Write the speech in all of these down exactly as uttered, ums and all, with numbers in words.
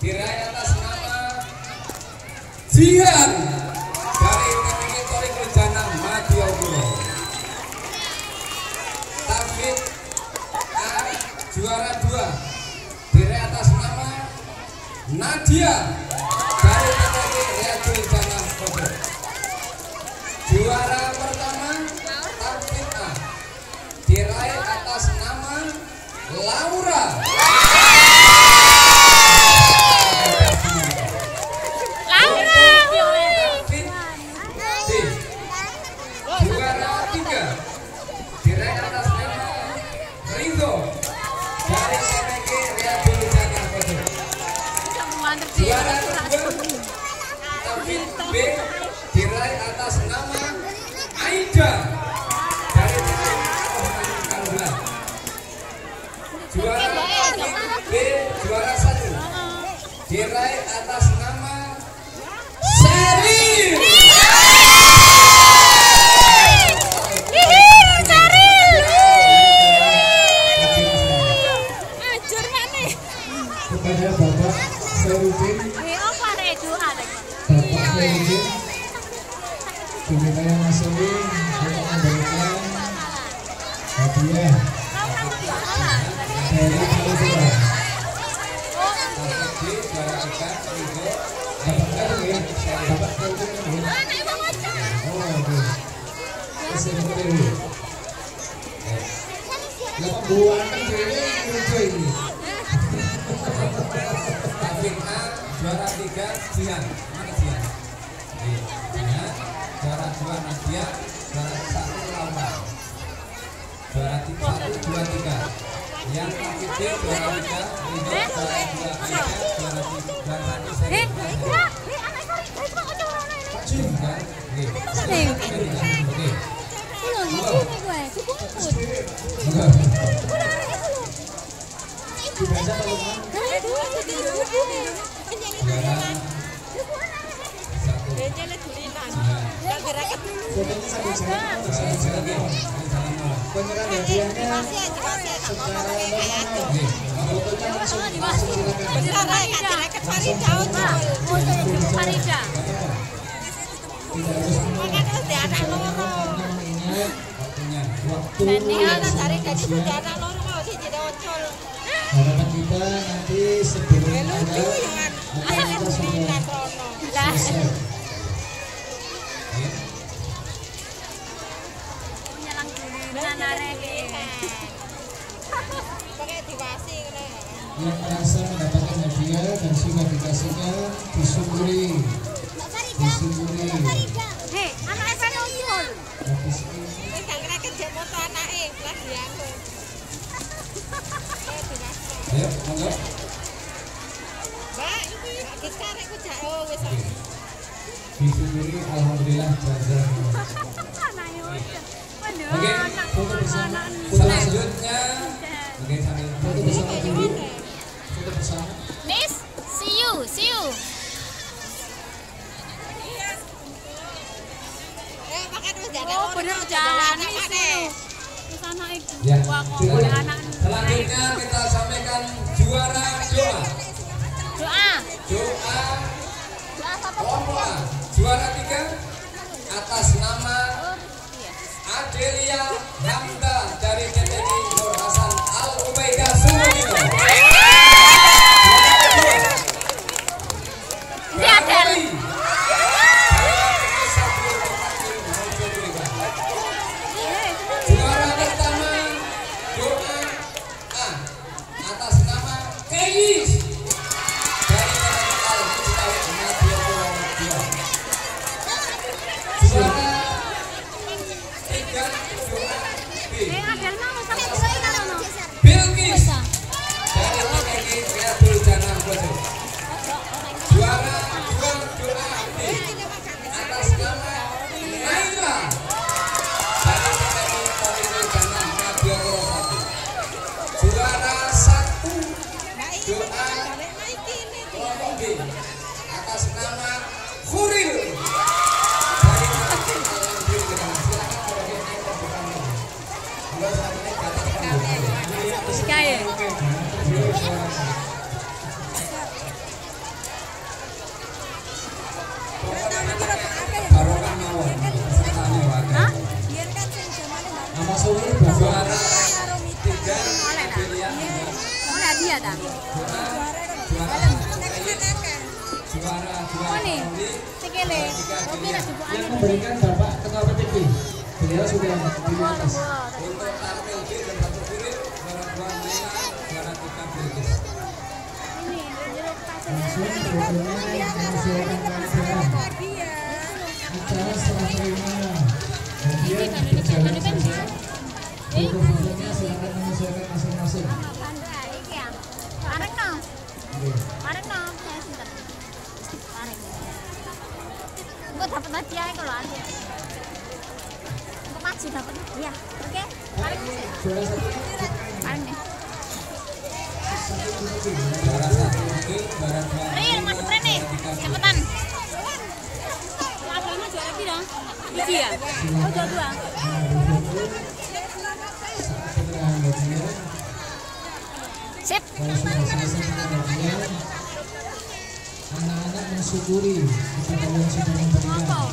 diraih atas nama Jihan dari T P G Tori Kerjana Madiopuro. Taufik A juara dua diraih atas nama Nadia dari T P G Riyadul Jannah Pondok. Juara pertama Taufik A diraih atas nama Laura. Juara tiga diraih atas nama Ringo dari T P G Riyadul Jannah Pondok. Juara kedua Taufik B diraih atas nama Aida dari T P G Karulan. Juara Taufik B juara satu diraih atas nama Sheryl. Kepada Bapak Serudin, Bapak Serudin, Bumika Masuli untuk memberikan hadiah dari Kalibura. Bapak Serudin, Bapak Serudin, oh oke, Serudin, delapan bulan ini lucu ini. Taufik A juara tiga Jihan, mana Jihan? Jihan, juara dua Nadia, juara satu Laura, juara tiga satu dua tiga. Yang Taufik B juara tiga Ringo, juara dua Aida, juara tiga juara satu Sheryl. Jin kan? Oke. Dibaca teman-teman. Fotonya sambil jalan. Penyerahan hadiahnya secara normal. Fotonya langsung langsung silakan. Farida. Tidak harus harapan kita nanti sebelum ada akan kita sudah selesai. Yang merasa mendapatkan hadiah dan sudah dikasihkan disyukuri, disyukuri. Hei, anak Eva nongol. Habis ini Ayo, monggo. Disyukuri, alhamdulillah jazakallah. Oke, foto bersama. Selanjutnya, oke sambil foto bersama dulu. Foto bersama. Miss, see you, see you. Oh, bener jalan nih. Sana itu. Ya. Anak. Selanjutnya kita sampaikan juara doa. Doa. Doa. Doa apa? Kelompok A, juara tiga atas nama Adelia Hamda dari T P G Nur Hasan Al Ubaidah Sumedino. Juara pertama doa A atas nama Kayis dari T P G Al Mustahik Madiopuro. Juara tiga doa juara dua Oh nih, Roli, sikile. juara tiga Oke, Julia. nak dibuka. Yang memberikan Bapak Ketua P T G. Beliau sudah di atas. Untuk tampil di dan satu kulit, juara dua Nela, juara tiga Bilkis. Ini jeruk pasir. Langsung fotonya menyesuaikan keadaan. Acara serah terima. Kemudian berjalan saja. Foto-fotonya silakan menyesuaikan masing-masing. Iki ya. Pareng no. Oke. Pareng no. Saya sinten. Pareng. Engko dapat hadiah iku lho Andi. Engko maju dapat hadiah. Oke. Pareng. Juara satu. Pareng nih. Juara satu Roli, juara dua Real Nela, masuk rene. juara tiga Bilkis. Cepetan. Agama juara piro? Iki ya? Oh, juara dua. Sip. Kalau sudah selesai pengajian, anak-anak mensyukuri kita kalian sudah memberikan.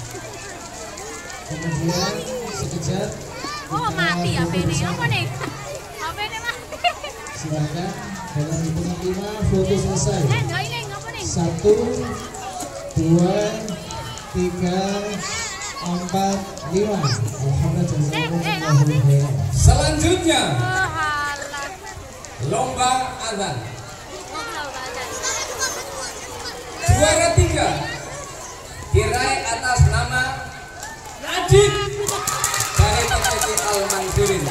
Kemudian sekejap Oh, kita mati foto H P ini. bersama. Apa nih? H P ini mati. Silakan dalam hitungan lima foto selesai. Eh, enggak ini apa nih? Satu, dua, tiga, empat, lima. Alhamdulillah. Eh, eh, apa sih? Selanjutnya Oh, halah. lomba azan. Oh, tahu kan. Juara tiga diraih atas nama Najib dari P T G Al Mansurin.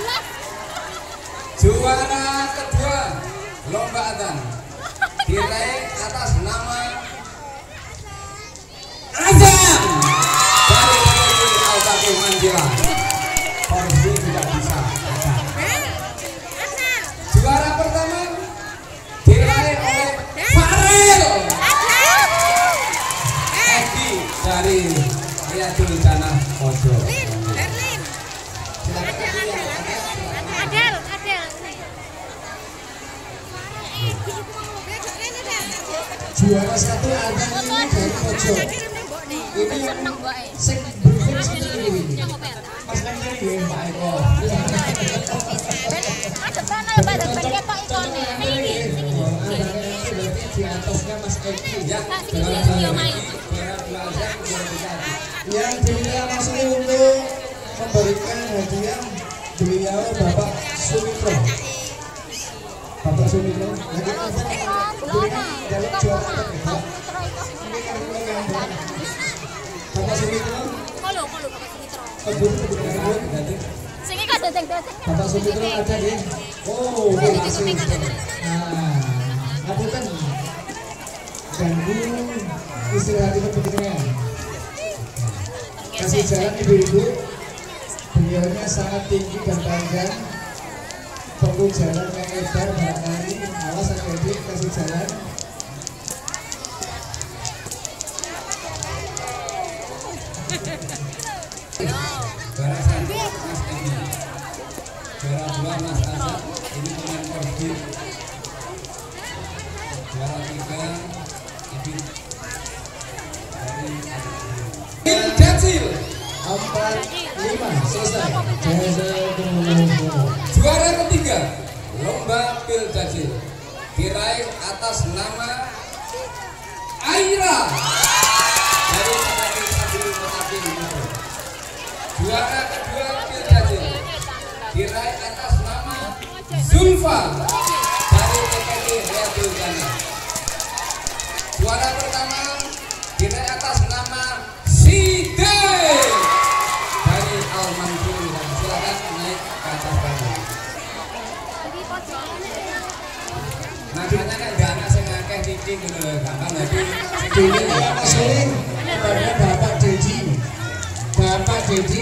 Juara kedua lomba azan diraih atas nama Azam dari P T G Al Baqi Manjila. Korupsi tidak bisa. Azam. Juara pertama diraih oleh Farel Edi dari Riyadul Jannah Ojo. Adel, Adel. Juara satu ada ini dari pojok. Ini yang Seneng mbak e. sing briefing sendiri ini. Yang apa ya? Mas kan jadi Pak Eko. Ada sana ya, Pak. Dan ketok ikone. Ini, ini. Di atasnya Mas Eki. Ya, Kak, sini sini video main. juara dua Azam, juara tiga Azam. Yang dirinya langsung untuk memberikan hadiah beliau Bapak Sumitro. Bapak Sumitro. Lagi berikan dalam juara apa nih, Pak? Ini kan yang Bapak Sumitro. Kolo, kolo Bapak Sumitro. Kebun kebun kebun. Sini kan dedeng-dedeng. Bapak Sumitro ada di. Oh, langsung. Nah, ada kan ganggu istirahat itu pentingnya. Kasih jalan ibu-ibu. Beliaunya sangat tinggi dan panjang. Perlu jalan yang lebar barangkali. Awas hati-hati kasih jalan. Juara satu Mas Edi, juara dua Mas Azam, ini pemain korupsi. Juara tiga Ibin dari Bil Dacil. Empat, lima, selesai. Jazakumullah. Juara ketiga lomba Bil Dacil diraih atas nama Aira dari Petakin Sabil Petakin Mako. Juara kedua Bil Dacil diraih atas nama Zulfa dari P T G Riyadul Jannah. Juara pertama diraih atas nama Side dari Al Mansur. Silakan naik ke atas panggung. Makanya kan gak anak sing akeh titik gitu loh, gampang lagi. Ini sering kepada Bapak Dedi. Bapak Dedi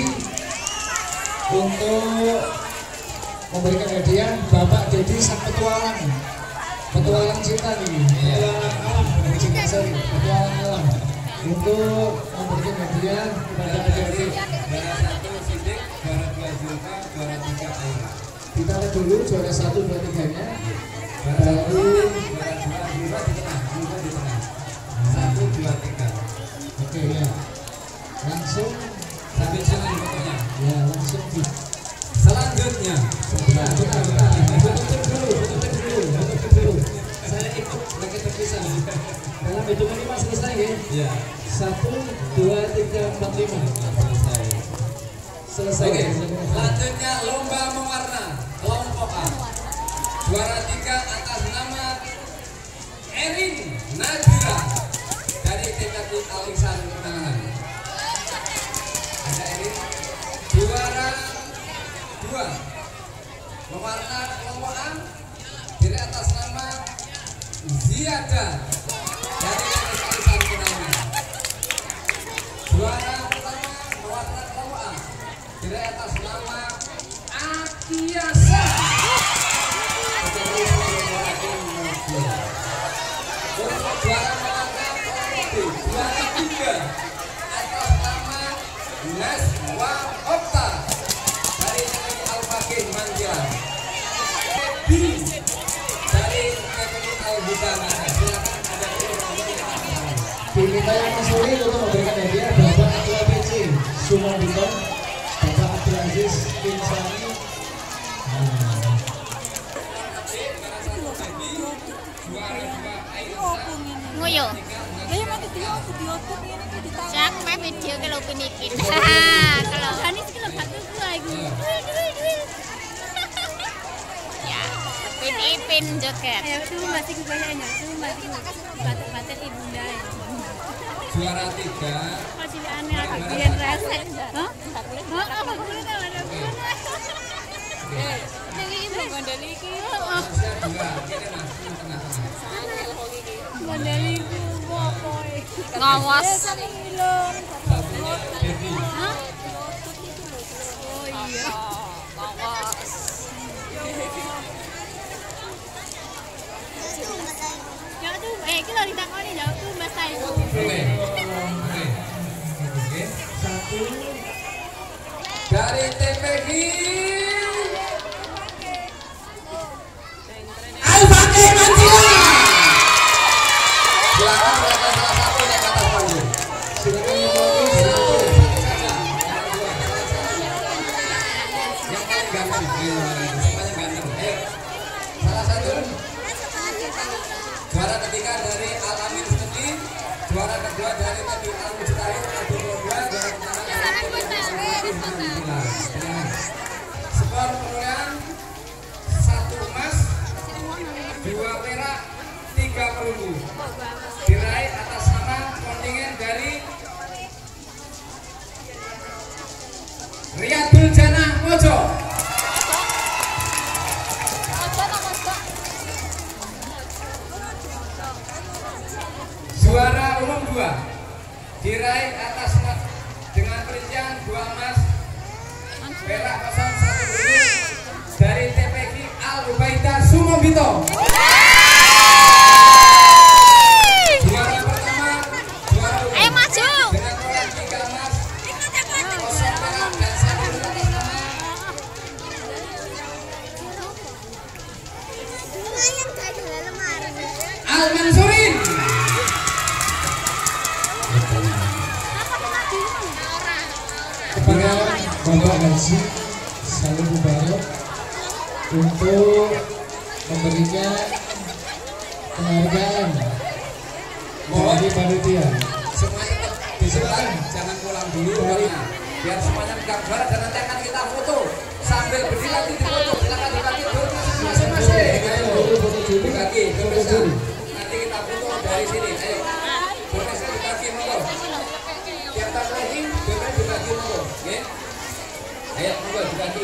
untuk memberikan hadiah. Bapak Dedi sang petualang, petualang cinta nih, petualang alam, bukan cinta seri, petualang alam. Untuk memberikan hadiah kepada Bapak Dedi. Juara satu Sidik, juara dua Zulfa, juara tiga Aira. Kita lihat dulu juara satu dua tiganya. Juara satu, juara dua Zulfa di tengah, Zulfa di tengah. Satu, dua, tiga. Oke ya, langsung Sambil jalan pokoknya. ya langsung di. Selanjutnya, Bentar, bentar, bentar. Tutup dulu, tutup dulu, tutup dulu. Saya ikut lagi terpisah. Dalam Sekarang hitungan lima selesai ya. Iya. Satu, dua, tiga, empat, lima. Selesai. Selesai. Oke, selanjutnya lomba mewarna kelompok A. Juara tiga atas nama Erin Nadira dari T K P Alisan Penanganan. Ada Erin. Juara dua mewarna kelompok A dari atas nama Ziada dari T K P Alisan Penanganan. Juara pertama mewarna kelompok A dari atas nama Akiasa. Untuk juara mewarna kelompok B, juara tiga atas nama Naswa Okta dari T P I Al-Fakih Manjilan. B dari T P I Al-Hudana. Silakan ada Diminta yang masuk untuk memberikan hadiah Bapak Ketua P C Sumobito, Bapak Abdul Aziz Insani. Ngoyo. Kaya mati dia aku diotot ini tuh ditahan. Siapa main video kalau penikin. Kalau Hani sih kalau batu gua iku. ya, pin-pin joget. Ya tuh masih gue banyak tuh masih batu-batu ibunda. juara tiga Masih aneh aku biar resek. Hah? Hah? Apa boleh tahu ada apa? Eh, jadi ini gondeli iki. Malaysia dua kene mas tengah tengah Gondeli ku opo e? Ngawas. Samilon. satunya Devi. Hah? Oh iya. Ngawas. Ya tuh, eh iki lho ditakoni ya tuh Mas Taiku. Oke oke oke Satu, dari T P I Al-Fakih Manjilan. Silakan silakan salah satu yang atas panggung. silakan yang mau ini satu. Yang paling ganteng, ayo, yang paling ganteng. Ayo, salah satu. Juara ketiga dari Al-Amin Seti, juara kedua dari Tadi Al-Mujtahid, Adu Dua, juara pertama dari Al-Fakih Manjilan. Skor perolehan satu emas, dua perak, tiga perunggu. Diraih atas nama kontingen dari Riyadul Jannah Mojo. Juara umum dua diraih atas dengan perincian dua emas, perak kosong satu perunggu dari T P I Al-Ubaidah Sumobito. Juara pertama, juara umum Ayo maju. dengan perolehan tiga emas, kosong perak dan satu perunggu atas nama Al-Mansurin. Kepada Bapak Haji Salim Mubarak untuk memberikan penghargaan Mohon dari panitia. semuanya di sebelah, jangan pulang dulu karena biar semuanya pegang juara dan nanti akan kita foto sambil berdiri nanti di foto. Silakan dibagi dulu masing-masing. Ayo dibagi Indonesia. Nanti kita foto dari sini. Ayo Indonesia dibagi motor. Tiap tahun lagi Indonesia dibagi motor. Oke? Ayo motor dibagi.